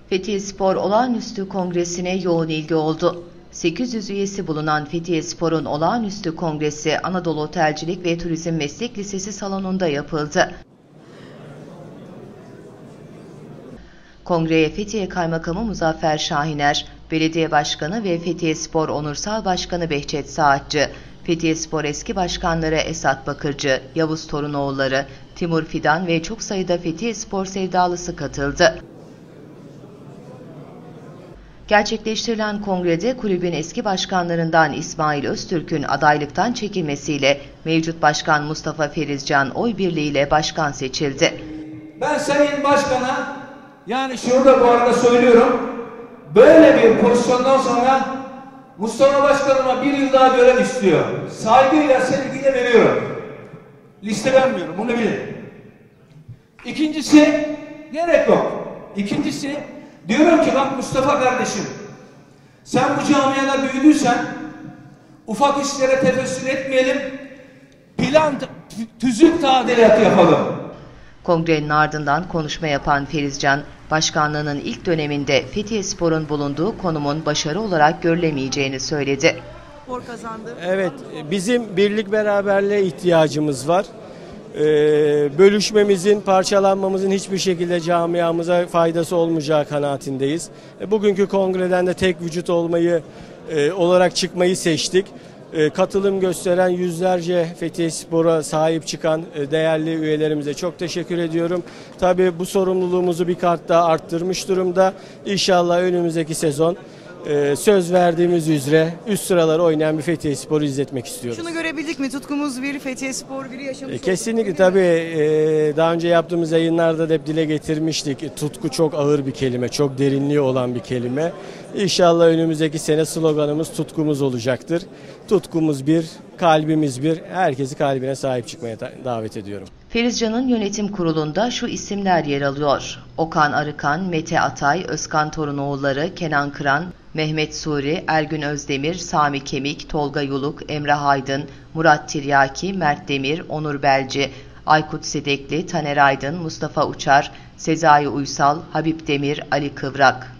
Fethiye Olağanüstü Kongresi'ne yoğun ilgi oldu. 800 üyesi bulunan Fethiye Spor'un olağanüstü kongresi Anadolu Otelcilik ve Turizm Meslek Lisesi salonunda yapıldı. Kongreye Fethiye Kaymakamı Muzaffer Şahiner, Belediye Başkanı ve Fethiye Spor Onursal Başkanı Behçet Saatçı, Fethiye Spor eski başkanları Esat Bakırcı, Yavuz Torunoğulları, Timur Fidan ve çok sayıda Fethiye Spor sevdalısı katıldı. Gerçekleştirilen kongrede kulübün eski başkanlarından İsmail Öztürk'ün adaylıktan çekilmesiyle mevcut başkan Mustafa Ferizcan oy birliğiyle başkan seçildi. Ben Sayın Başkan'a, yani şurada bu arada söylüyorum, böyle bir pozisyondan sonra Mustafa Başkanıma bir yıl daha görev istiyor. Saygıyla, sevgiyle veriyorum. Liste vermiyorum, bunu bilin. İkincisi, gerek yok. İkincisi, diyorum ki bak Mustafa kardeşim, sen bu camiada büyüdüysen ufak işlere tefessür etmeyelim, plan, tüzük tadilat yapalım. Kongrenin ardından konuşma yapan Ferizcan, başkanlığının ilk döneminde Fethiye Spor'un bulunduğu konumun başarı olarak görülemeyeceğini söyledi. Evet, bizim birlik beraberliğe ihtiyacımız var. Bölüşmemizin, parçalanmamızın hiçbir şekilde camiamıza faydası olmayacağı kanaatindeyiz. Bugünkü kongreden de tek vücut olarak çıkmayı seçtik. Katılım gösteren yüzlerce Fethiye Spor'a sahip çıkan değerli üyelerimize çok teşekkür ediyorum. Tabii bu sorumluluğumuzu bir kat daha arttırmış durumda. İnşallah önümüzdeki sezon söz verdiğimiz üzere üst sıraları oynayan bir Fethiye Spor'u izletmek istiyoruz. Şunu görebildik mi? Tutkumuz bir, Fethiye Spor biri yaşamış. Kesinlikle tabii daha önce yaptığımız yayınlarda da hep dile getirmiştik. Tutku çok ağır bir kelime, çok derinliği olan bir kelime. İnşallah önümüzdeki sene sloganımız tutkumuz olacaktır. Tutkumuz bir, kalbimiz bir. Herkesi kalbine sahip çıkmaya davet ediyorum. Ferizcan'ın yönetim kurulunda şu isimler yer alıyor: Okan Arıkan, Mete Atay, Özkan Torunoğulları, Kenan Kıran, Mehmet Suri, Ergün Özdemir, Sami Kemik, Tolga Yuluk, Emre Aydın, Murat Tiryaki, Mert Demir, Onur Belci, Aykut Sedekli, Taner Aydın, Mustafa Uçar, Sezai Uysal, Habib Demir, Ali Kıvrak.